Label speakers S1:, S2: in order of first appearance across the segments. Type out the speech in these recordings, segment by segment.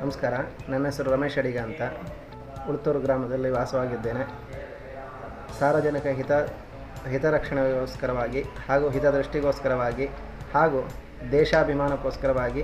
S1: ನಮಸ್ಕಾರ. ನನ್ನ ಹೆಸರು ರಮೇಶ್ ಅಡಿಗ ಅಂತ. ಉಳ್ತೂರು ಗ್ರಾಮದಲ್ಲಿ ವಾಸವಾಗಿದ್ದೇನೆ. ಸಾರ್ವಜನಿಕ ಹಿತರಕ್ಷಣೆಗೋಸ್ಕರವಾಗಿ ಹಾಗೂ ಹಿತದೃಷ್ಟಿಗೋಸ್ಕರವಾಗಿ ಹಾಗೂ ದೇಶಾಭಿಮಾನಕ್ಕೋಸ್ಕರವಾಗಿ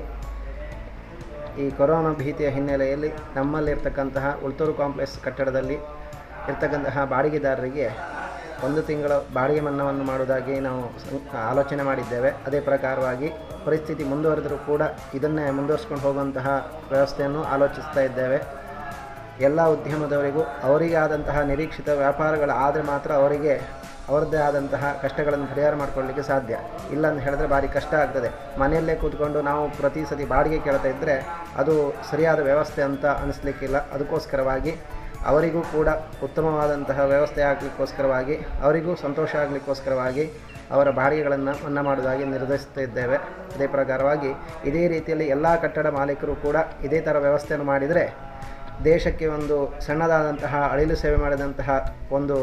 S1: ಈ ಕೊರೋನಾ ಭೀತಿಯ ಹಿನ್ನೆಲೆಯಲ್ಲಿ ನಮ್ಮಲ್ಲಿರ್ತಕ್ಕಂತಹ ಉಳ್ತೂರು ಕಾಂಪ್ಲೆಕ್ಸ್ ಕಟ್ಟಡದಲ್ಲಿ ಇರ್ತಕ್ಕಂತಹ ಬಾಡಿಗೆದಾರರಿಗೆ 1 ತಿಂಗಳ ಬಾಡಿಗೆ ಮನ್ನಾವನ್ನು ಮಾಡುವುದಾಗಿ ನಾವು ಆಲೋಚನೆ ಮಾಡಿದ್ದೇವೆ. ಅದೇ ಪ್ರಕಾರವಾಗಿ ಪರಿಸ್ಥಿತಿ ಮುಂದುವರೆದರೂ ಕೂಡ ಇದನ್ನೇ ಮುಂದುವರಿಸ್ಕೊಂಡು ಹೋಗುವಂತಹ ವ್ಯವಸ್ಥೆಯನ್ನು ಆಲೋಚಿಸ್ತಾ ಇದ್ದೇವೆ. ಎಲ್ಲ ಉದ್ಯಮದವರಿಗೂ ಅವರಿಗೆ ಆದಂತಹ ನಿರೀಕ್ಷಿತ ವ್ಯಾಪಾರಗಳಾದರೆ ಮಾತ್ರ ಅವರಿಗೆ ಅವರದ್ದೇ ಆದಂತಹ ಕಷ್ಟಗಳನ್ನು ಪರಿಹಾರ ಮಾಡಿಕೊಳ್ಳಲಿಕ್ಕೆ ಸಾಧ್ಯ. ಇಲ್ಲ ಅಂತ ಹೇಳಿದ್ರೆ ಭಾರಿ ಕಷ್ಟ ಆಗ್ತದೆ. ಮನೆಯಲ್ಲೇ ಕೂತ್ಕೊಂಡು ನಾವು ಪ್ರತಿ ಸತಿ ಬಾಡಿಗೆ ಕೇಳ್ತಾ ಇದ್ದರೆ ಅದು ಸರಿಯಾದ ವ್ಯವಸ್ಥೆ ಅಂತ ಅನಿಸ್ಲಿಕ್ಕಿಲ್ಲ. ಅದಕ್ಕೋಸ್ಕರವಾಗಿ ಅವರಿಗೂ ಕೂಡ ಉತ್ತಮವಾದಂತಹ ವ್ಯವಸ್ಥೆ ಆಗಲಿಕ್ಕೋಸ್ಕರವಾಗಿ ಅವರಿಗೂ ಸಂತೋಷ ಆಗಲಿಕ್ಕೋಸ್ಕರವಾಗಿ ಅವರ ಬಾಡಿಗೆಗಳನ್ನು ಮನ್ನಾ ಮಾಡುವುದಾಗಿ ನಿರ್ಧರಿಸ್ತಾ ಇದ್ದೇವೆ. ಅದೇ ಪ್ರಕಾರವಾಗಿ ಇದೇ ರೀತಿಯಲ್ಲಿ ಎಲ್ಲ ಕಟ್ಟಡ ಮಾಲೀಕರು ಕೂಡ ಇದೇ ಥರ ವ್ಯವಸ್ಥೆಯನ್ನು ಮಾಡಿದರೆ ದೇಶಕ್ಕೆ ಒಂದು ಸಣ್ಣದಾದಂತಹ ಅಳಿಲು ಸೇವೆ ಮಾಡಿದಂತಹ ಒಂದು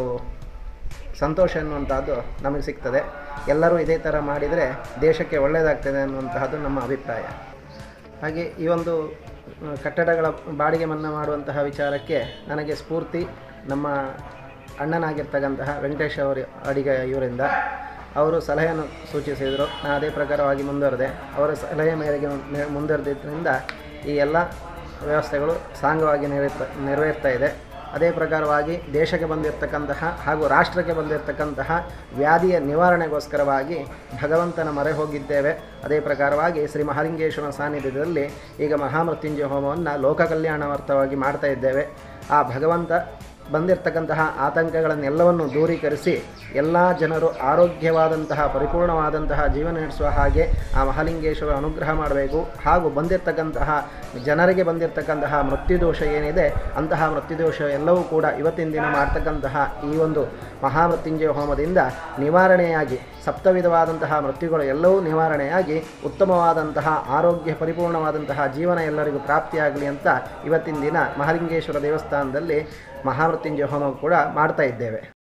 S1: ಸಂತೋಷ ಅನ್ನುವಂಥದ್ದು ನಮಗೆ ಸಿಗ್ತದೆ. ಎಲ್ಲರೂ ಇದೇ ಥರ ಮಾಡಿದರೆ ದೇಶಕ್ಕೆ ಒಳ್ಳೆಯದಾಗ್ತದೆ ಅನ್ನುವಂತಹದ್ದು ನಮ್ಮ ಅಭಿಪ್ರಾಯ. ಹಾಗೆ ಈ ಒಂದು ಕಟ್ಟಡಗಳ ಬಾಡಿಗೆ ಮನ್ನಾ ಮಾಡುವಂತಹ ವಿಚಾರಕ್ಕೆ ನನಗೆ ಸ್ಫೂರ್ತಿ ನಮ್ಮ ಅಣ್ಣನಾಗಿರ್ತಕ್ಕಂತಹ ವೆಂಕಟೇಶ್ ಅಡಿಗ ಇವರಿಂದ ಅವರು ಸಲಹೆಯನ್ನು ಸೂಚಿಸಿದರು. ನಾನು ಅದೇ ಪ್ರಕಾರವಾಗಿ ಮುಂದುವರೆದೆ. ಅವರ ಸಲಹೆ ಮೇರೆಗೆ ಮುಂದುವರೆದಿದ್ದರಿಂದ ಈ ಎಲ್ಲ ವ್ಯವಸ್ಥೆಗಳು ಸಾಂಗವಾಗಿ ನೆರವೇರ್ತಾ ಇದೆ. ಅದೇ ಪ್ರಕಾರವಾಗಿ ದೇಶಕ್ಕೆ ಬಂದಿರತಕ್ಕಂತಹ ಹಾಗೂ ರಾಷ್ಟ್ರಕ್ಕೆ ಬಂದಿರತಕ್ಕಂತಹ ವ್ಯಾಧಿಯ ನಿವಾರಣೆಗೋಸ್ಕರವಾಗಿ ಭಗವಂತನ ಮೊರೆ ಹೋಗಿದ್ದೇವೆ. ಅದೇ ಪ್ರಕಾರವಾಗಿ ಶ್ರೀ ಮಹಾಲಿಂಗೇಶ್ವರನ ಸಾನ್ನಿಧ್ಯದಲ್ಲಿ ಈಗ ಮಹಾಮೃತ್ಯುಂಜಯ ಹೋಮವನ್ನು ಲೋಕ ಕಲ್ಯಾಣಾರ್ಥವಾಗಿ ಮಾಡ್ತಾ ಇದ್ದೇವೆ. ಆ ಭಗವಂತ ಬಂದಿರತಕ್ಕಂತಹ ಆತಂಕಗಳನ್ನೆಲ್ಲವನ್ನು ದೂರೀಕರಿಸಿ ಎಲ್ಲ ಜನರು ಆರೋಗ್ಯವಾದಂತಹ ಪರಿಪೂರ್ಣವಾದಂತಹ ಜೀವನ ನಡೆಸುವ ಹಾಗೆ ಆ ಮಹಾಲಿಂಗೇಶ್ವರ ಅನುಗ್ರಹ ಮಾಡಬೇಕು. ಹಾಗೂ ಬಂದಿರತಕ್ಕಂತಹ ಜನರಿಗೆ ಬಂದಿರತಕ್ಕಂತಹ ಮೃತ್ಯುದೋಷ ಏನಿದೆ ಅಂತಹ ಮೃತ್ಯುದೋಷ ಎಲ್ಲವೂ ಕೂಡ ಇವತ್ತಿನ ದಿನ ಮಾಡ್ತಕ್ಕಂತಹ ಈ ಒಂದು ಮಹಾಮೃತ್ಯುಂಜಯ ಹೋಮದಿಂದ ನಿವಾರಣೆಯಾಗಿ ಸಪ್ತವಿಧವಾದಂತಹ ಮೃತ್ಯುಗಳು ಎಲ್ಲವೂ ನಿವಾರಣೆಯಾಗಿ ಉತ್ತಮವಾದಂತಹ ಆರೋಗ್ಯ ಪರಿಪೂರ್ಣವಾದಂತಹ ಜೀವನ ಎಲ್ಲರಿಗೂ ಪ್ರಾಪ್ತಿಯಾಗಲಿ ಅಂತ ಇವತ್ತಿನ ದಿನ ಮಹಾಲಿಂಗೇಶ್ವರ ದೇವಸ್ಥಾನದಲ್ಲಿ ಮಹಾಮೃತ್ಯುಂಜಯ ಹೋಮ ಕೂಡ ಮಾಡ್ತಾ ಇದ್ದೇವೆ.